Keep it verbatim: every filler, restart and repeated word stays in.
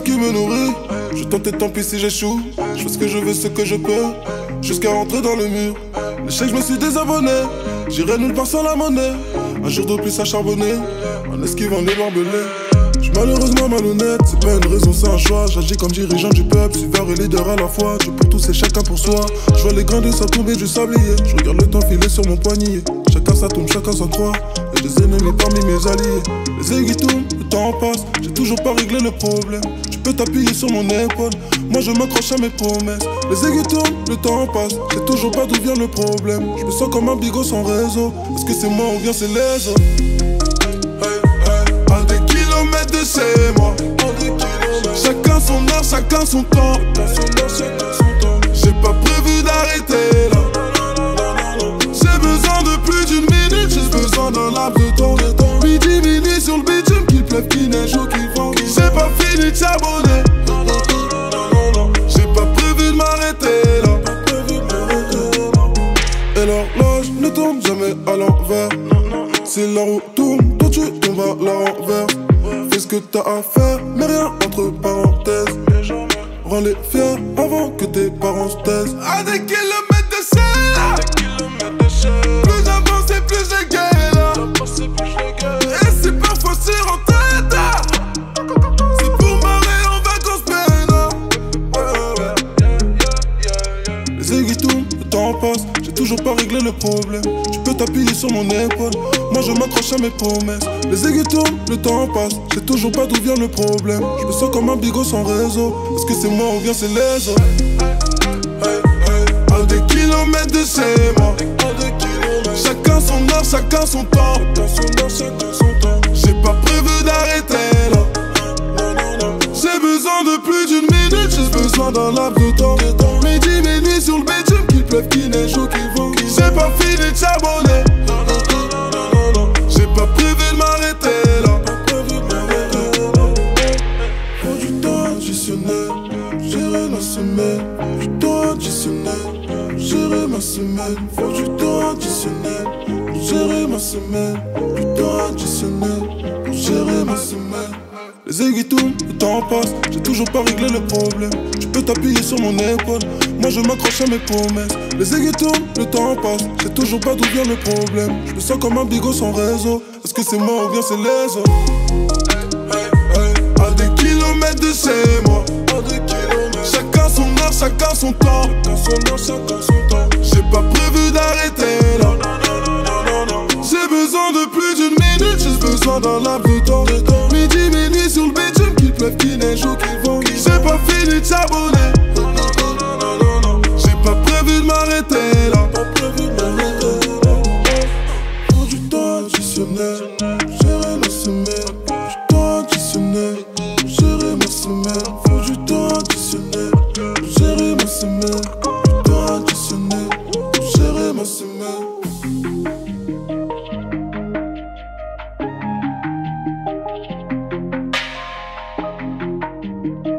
qui me nourrit. Je tente et tant pis si j'échoue. Je fais ce que je veux, ce que je peux, jusqu'à rentrer dans le mur. L'échec, je me suis désabonné. J'irai nulle part sans la monnaie. Un jour de plus à charbonner, en esquivant les barbelés. J'suis malheureusement malhonnête, c'est pas une raison, c'est un choix. J'agis comme dirigeant du peuple, suiveur et leader à la fois. Dieu pour tous et chacun pour soi. Je vois les grains de sa tomber du sablier. Je regarde le temps filer sur mon poignet. Chacun sa tombe, chacun sa croix. Et des ennemis parmi mes alliés. Les aiguilles tournent, le temps passe. J'ai toujours pas réglé le problème. Tu peux t'appuyer sur mon épaule. Moi je m'accroche à mes promesses. Les aiguilles tournent, le temps passe. J'ai toujours pas d'où vient le problème. Je me sens comme un bigot sans réseau. Est-ce que c'est moi ou bien c'est les autres? De chez moi, chacun son heure, chacun son temps. J'ai pas prévu d'arrêter là. J'ai besoin de plus d'une minute, j'ai besoin d'un laps de temps. Midi, minuit sur le bitume, qu'il pleuve, qu'il neige ou qu'il vente. J'ai pas fini de charbonner. J'ai pas prévu de m'arrêter là. Et l'horloge ne tourne jamais à l'envers. Si la roue tourne, toi tu tombes à la renverse. Fais ce que t'as à faire, mais rien entre parenthèses. Rends-les fiers avant que tes parents se taisent. À des kilomètres de chez plus j'avance et plus j'ai galère. Et si parfois je suis en tête, c'est pour marrer en vacances peinard. Les aiguilles tournent, le temps passe. J'ai toujours pas réglé le problème. Tu peux t'appuyer sur mon épaule. Moi je m'accroche à mes promesses. Les aiguilles tournent, le temps passe. J'ai toujours pas d'où vient le problème. Je me sens comme un bigot sans réseau. Est-ce que c'est moi ou bien c'est les autres? À des kilomètres de chez moi, chacun son heure, chacun son temps. J'ai pas prévu d'arrêter là. J'ai besoin de plus d'une minute, j'ai besoin d'un laps de temps. Midi, minuit sur le bitume, qu'il pleuve, qu'il neige ou qu'il vente. J'ai pas fini de charbonner. J'ai pas prévu de m'arrêter là. Faut du temps additionnel, gérer la semaine. Faut du temps additionnel, gérer ma semaine. Faut du temps additionnel, gérer ma semaine. Du temps additionnel, pour gérer ma semaine. Les aiguilles tournent, le temps passe. J'ai toujours pas réglé le problème. Tu peux t'appuyer sur mon épaule. Moi je m'accroche à mes promesses. Les aiguilles tournent, le temps passe. J'ai toujours pas d'où vient le problème. Je me sens comme un bigot sans réseau. Est-ce que c'est moi ou bien c'est les autres? À des kilomètres de chez moi, chacun son heure, chacun son temps. J'ai pas prévu d'arrêter là. J'ai besoin de plus d'une minute, j'ai besoin d'un laps de temps. Midi, minuit sur le bitume, qu'il pleuve, qu'il neige ou qu'il vente. J'ai pas fini de charbonner. J'ai pas prévu de m'arrêter là. Faut du temps additionnel, gérer ma semaine. Faut du temps additionnel, gérer ma semaine. Faut du temps additionnel, gérer ma semaine. Du temps additionnel, gérer ma semaine. Thank you.